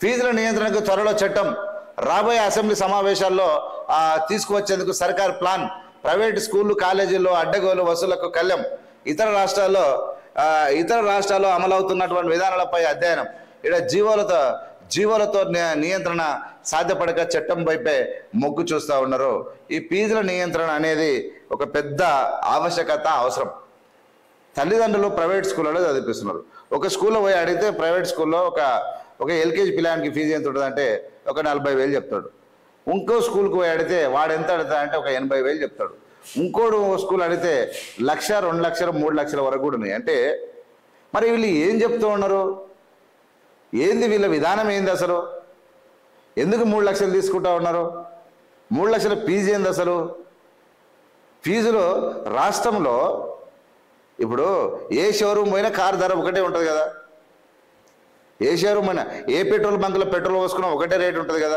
ఫీజుల నియంత్రణకు త్వరలో చట్టం, రాబోయే అసెంబ్లీ సమావేశాల్లో తీసుకువచ్చేందుకు సర్కార్ ప్లాన్, ప్రైవేటు స్కూళ్లు కాలేజీల్లో అడ్డగోలు వసూళ్లకు కళ్యం, ఇతర రాష్ట్రాల్లో అమలవుతున్నటువంటి విధానాలపై అధ్యయనం. ఇక్కడ జీవోలతో నియంత్రణ సాధ్యపడక చట్టం వైపే మొగ్గు చూస్తూ ఉన్నారు. ఈ ఫీజుల నియంత్రణ అనేది ఒక పెద్ద ఆవశ్యకత, అవసరం. తల్లిదండ్రులు ప్రైవేట్ స్కూళ్ళలో చదివిపిస్తున్నారు. ఒక స్కూల్లో పోయి అడిగితే ప్రైవేట్ స్కూల్లో ఒక ఎల్కేజీ పిల్లానికి ఫీజు ఎంత ఉంటుంది అంటే ఒక 40,000 చెప్తాడు. ఇంకో స్కూల్కి పోయి అడిగితే వాడు ఎంత అడుగుతా అంటే ఒక 80,000 చెప్తాడు. ఇంకోడు స్కూల్ అడిగితే 1,00,000, 2,00,000, 3,00,000 వరకు కూడా ఉన్నాయి. అంటే మరి వీళ్ళు ఏం చెప్తూ ఉన్నారు? ఏంది వీళ్ళ విధానం ఏంది? అసలు ఎందుకు 3 లక్షలు తీసుకుంటా ఉన్నారు? 3 లక్షల ఫీజు ఏంది అసలు? ఫీజులు రాష్ట్రంలో ఇప్పుడు ఏ షోరూమ్ పోయినా కారు ధర ఒకటే ఉంటుంది కదా. ఏ షోరూమ్ అయినా, ఏ పెట్రోల్ బంకులో పెట్రోల్ పోసుకున్నా ఒకటే రేట్ ఉంటుంది కదా.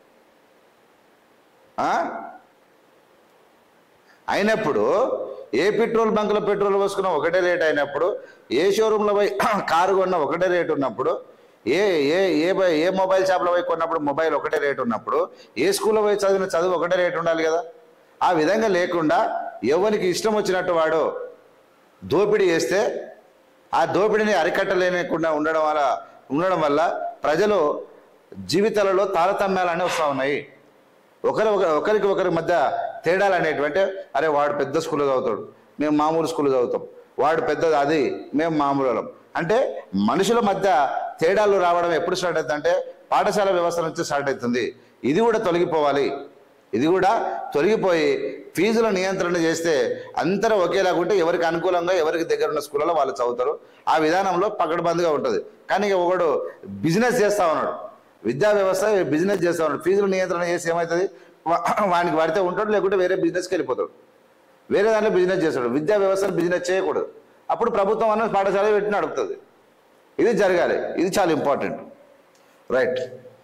అయినప్పుడు ఏ పెట్రోల్ బంకులో పెట్రోల్ పోసుకున్నా ఒకటే రేట్ అయినప్పుడు, ఏ షోరూంలో పోయి కారు కొన్నా ఒకటే రేట్ ఉన్నప్పుడు, ఏ మొబైల్ షాప్లో పోయి కొన్నప్పుడు మొబైల్ ఒకటే రేట్ ఉన్నప్పుడు, ఏ స్కూల్లో పోయి చదివిన చదువు ఒకటే రేట్ ఉండాలి కదా. ఆ విధంగా లేకుండా ఎవరికి ఇష్టం వచ్చినట్టు వాడు దోపిడీ చేస్తే ఆ దోపిడీని అరికట్టలేకుండా ఉండడం వల్ల ప్రజలు జీవితాలలో తారతమ్యాలనే వస్తూ ఉన్నాయి. ఒకరికి ఒకరి మధ్య తేడాలు అనేటువంటి, అరే వాడు పెద్ద స్కూల్లో చదువుతాడు, మేము మామూలు స్కూల్లో చదువుతాం, వాడు పెద్దది అది, మేము మామూలు వాళ్ళం. అంటే మనుషుల మధ్య తేడాలు రావడం ఎప్పుడు స్టార్ట్ అవుతుంది అంటే పాఠశాల వ్యవస్థ నుంచి స్టార్ట్ అవుతుంది. ఇది కూడా తొలగిపోవాలి. ఇది కూడా తొలగిపోయి ఫీజుల నియంత్రణ చేస్తే అందరూ ఒకేలాగా ఉంటే ఎవరికి అనుకూలంగా ఎవరికి దగ్గర ఉన్న స్కూళ్ళలో వాళ్ళు చదువుతారు. ఆ విధానంలో పకడ్బందీగా ఉంటుంది. కానీ ఒకడు బిజినెస్ చేస్తూ ఉన్నాడు, విద్యా వ్యవస్థ బిజినెస్ చేస్తూ ఉన్నాడు. ఫీజుల నియంత్రణ చేసి ఏమవుతుంది? వానికి పడితే ఉంటాడు, లేకుంటే వేరే బిజినెస్కి వెళ్ళిపోతాడు, వేరే దాంట్లో బిజినెస్ చేస్తాడు. విద్యా వ్యవస్థను బిజినెస్ చేయకూడదు. అప్పుడు ప్రభుత్వం అన్న పాఠశాల పెట్టి నడుపుతుంది. ఇది జరగాలి. ఇది చాలా ఇంపార్టెంట్. రైట్.